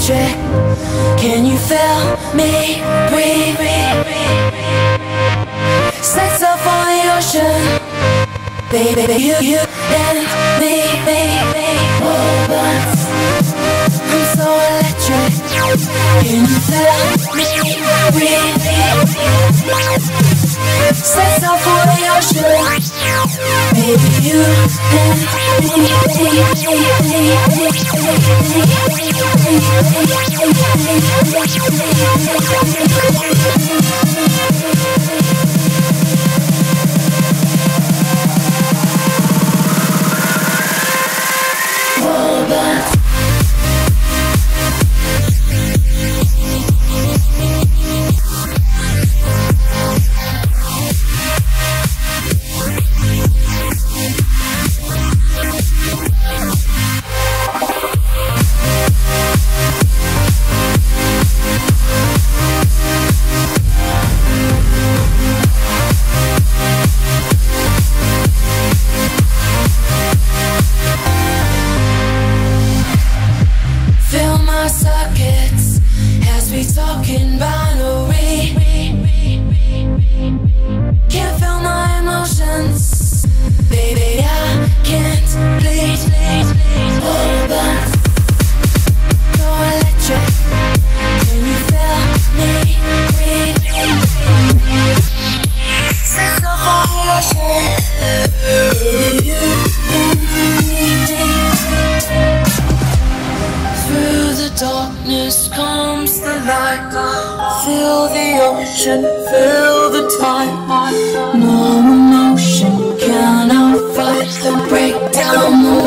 electric. Can you feel me breathe? Set off on the ocean, baby, you and me. Robots, I'm so electric. Can you feel me breathe? Set off on the ocean, baby, you and circuits as we talking binary. Can't feel my emotions, baby, I can't bleed. Oh, but so electric. Can you feel me breathe? Set off on the ocean. Through the darkness comes the light. Feel the ocean, feel the tide. No emotion can outfight the breakdown.